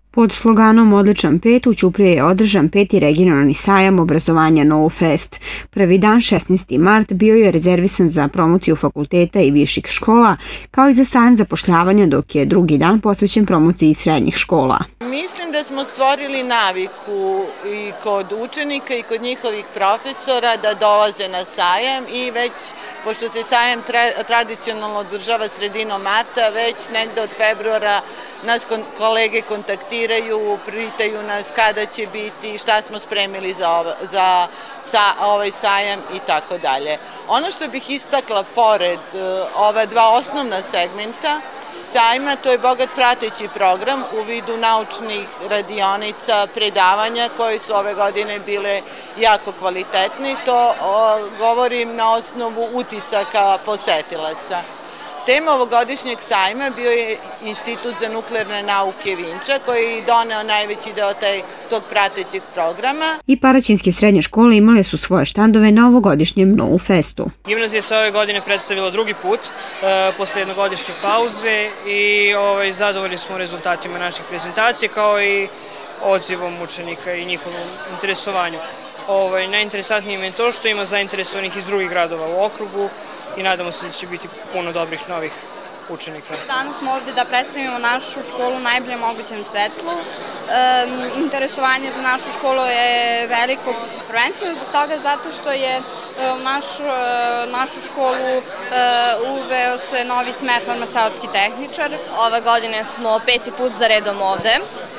Pod sloganom Odličan pet u Ćupriji je održan 5. regionalni sajam obrazovanja NoFest. Prvi dan, 16. mart, bio je rezervisan za promociju fakulteta i viših škola, kao i za sajam zapošljavanja, dok je drugi dan posvećen promociji srednjih škola. Mislim da smo stvorili naviku i kod učenika i kod njihovih profesora da dolaze na sajam i već, pošto se sajam tradicionalno održava sredinom marta, već negde od februara nas kolege kontaktiraju, pitaju nas kada će biti, šta smo spremili za ovaj sajam i tako dalje. Ono što bih istakla pored ova dva osnovna segmenta sajma, to je bogat prateći program u vidu naučnih radionica, predavanja koje su ove godine bile jako kvalitetne. To govorim na osnovu utisaka posetilaca. Tema ovogodišnjeg sajma bio je Institut za nuklearne nauke Vinča, koji je doneo najveći deo tog pratećeg programa. I paraćinske srednje škole imale su svoje štandove na ovogodišnjem NoFestu. Gimnazija se ove godine predstavila drugi put posle jednogodišnje pauze i zadovoljni smo rezultatima naših prezentacija kao i odzivom učenika i njihovom interesovanju. Najinteresantnije je to što ima zainteresovanih iz drugih gradova u okrugu i nadamo se da će biti puno dobrih novih učenika. Danas smo ovdje da predstavimo našu školu u najboljem mogućem svetlu. Interesovanje za našu školu je veliko, prvenstveno zbog toga zato što je u našu školu uveo se novi smer farmaceutski tehničar. Ove godine smo 5. put za redom ovde.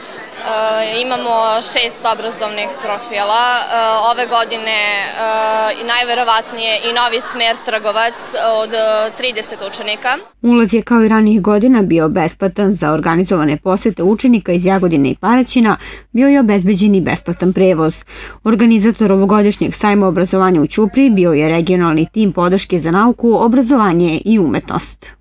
Imamo 6 obrazovnih profila. Ove godine najverovatnije i novi smer trgovac od 30 učenika. Ulaz je kao i ranijih godina bio besplatan za organizovane posete učenika iz Jagodine i Paraćina, bio je obezbeđen i besplatan prevoz. Organizator ovogodišnjeg sajma obrazovanja u Ćupriji bio je regionalni tim podrške za nauku, obrazovanje i umetnost.